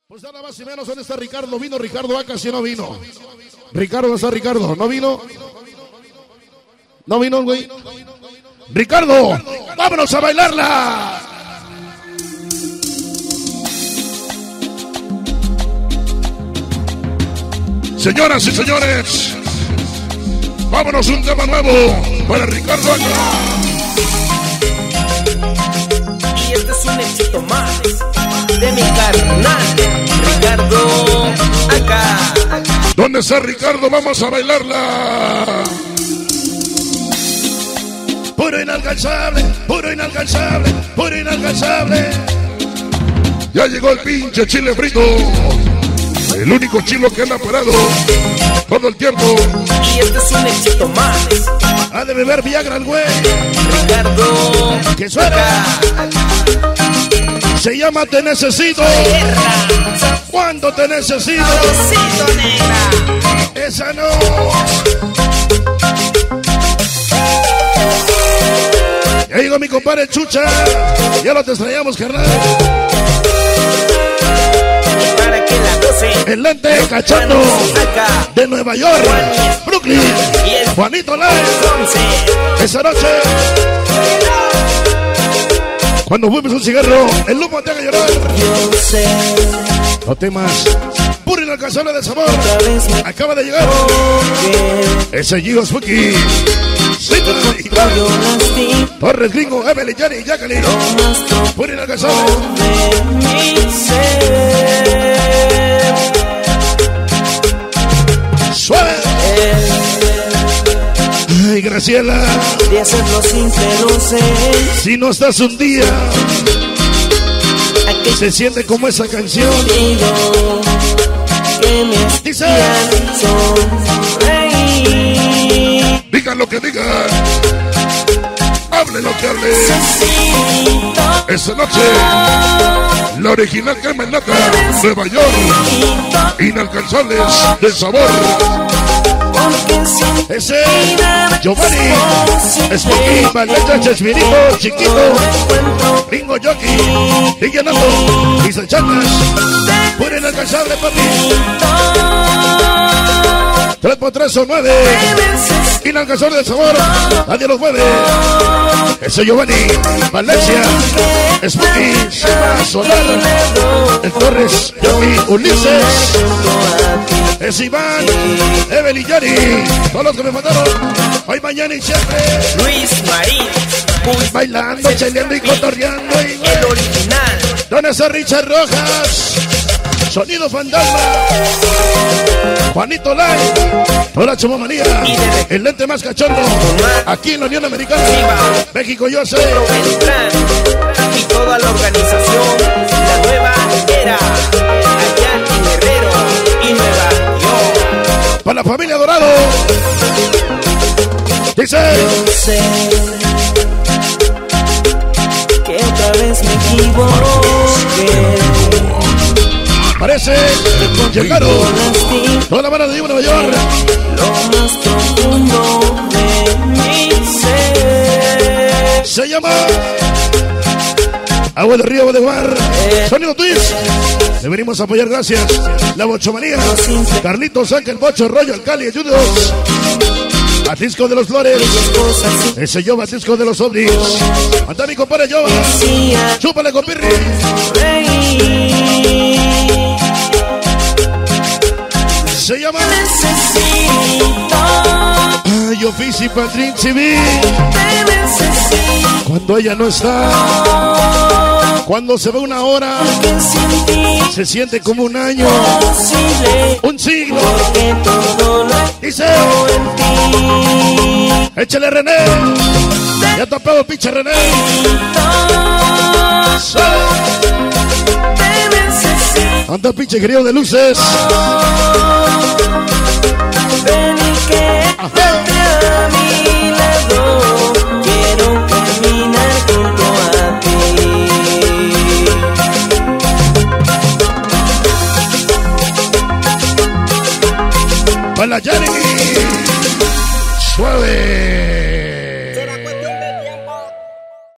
Pues nada más y menos, ¿dónde está Ricardo? ¿Vino Ricardo acá? ¿Sí o no vino? Ricardo, ¿dónde está Ricardo? ¿No vino? ¿No vino, güey? ¡Ricardo! ¡Vámonos a bailarla! Señoras y señores, vámonos un tema nuevo para Ricardo acá. Y este es un éxito más de mi carnal Ricardo acá. ¿Dónde está Ricardo? Vamos a bailarla. Puro inalcanzable, puro inalcanzable, puro inalcanzable. Ya llegó el pinche chile frito, el único chilo que anda parado todo el tiempo. Y este es un éxito más. Ha de beber Viagra el güey. Ricardo que suena. Se llama Te Necesito. ¿Cuándo te necesito? Necesito, negra. Esa no. Ya llegó mi compadre Chucha. Ya lo te extrañamos, carnal. Para que la goce. El lente cachondo de Nueva York, Brooklyn, Juanito Lai. Esa noche, cuando fumes un cigarro, el humo te haga llorar. No temas, puro inalcanzable de sabor. Acaba de llegar ese Gio Spooky. Torres Gringo, Evelyn, Jenny, Jacqueline. Puro inalcanzable. Suave. Ay, Graciela, de hacerlo simple, no sé. si no estás un día, se siente como esa canción. Que me Dice, sonreír. digan lo que digan, hable lo que hable. Esa noche, la original Carmen Nata, Nueva York, inalcanzables de sabor. Ese Giovanni, Spooky, Valeta, Chespirito, Chiquito, Bingo Jockey, DJ Nato, y Sanchanas, puro inalcanzable, papi. 3x3 son 9, inalcanzable de sabor, nadie los mueve. Ese Giovanni, Valencia, Spooky, Seba, Solar, el Torres, Jockey, Ulises. Es Iván, Evelyn, Yari, todos los que me mandaron, hoy, mañana y siempre. Luis Marín, bailando, cheleando y cotorreando. Y el original. ¿Dónde está Richard Rojas? Sonido Fantasma. Juanito Lai, toda Chomomanía, el lente más cachondo, aquí en la Unión Americana, México, yo sé. Y toda la organización, la nueva era, allá en Guerrero y Nueva York. Para la familia Dorado. Dice, yo sé que otra vez me equivoqué. parece que llegaron toda la banda de Nueva York. Lo más profundo de mi ser. Se llama Agua de Río, Agua de Mar, Sonido Twist. Le venimos a apoyar, gracias. La Bochomanía, Carlitos, Ángel, Bocho, Rollo, Alcali, Ayudos. Batisco de los Flores. Ese yo, Batisco de los Ovnis. Anda mi compadre Yoba. Chúpale con Pirri. Se llama Ay, Ofici Patrín Civil. Cuando ella no está, cuando se ve una hora, se siente como un año, un siglo. Dice, échale René, ya tapado pinche René. Anda pinche querido de luces. Ven y quédate a mí.